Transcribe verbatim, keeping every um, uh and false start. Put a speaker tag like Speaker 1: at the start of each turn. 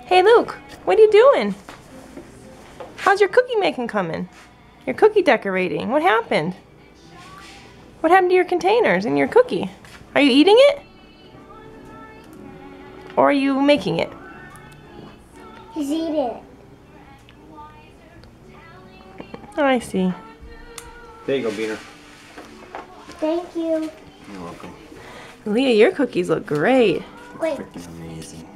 Speaker 1: Hey Luke, what are you doing? How's your cookie making coming? Your cookie decorating. What happened? What happened to your containers and your cookie? Are you eating it? Or are you making it?
Speaker 2: He's eating it.
Speaker 1: Oh, I see.
Speaker 3: There you go, Beaner.
Speaker 2: Thank you.
Speaker 3: You're welcome.
Speaker 1: Leah, your cookies look great.
Speaker 2: Wait.
Speaker 3: Freaking amazing.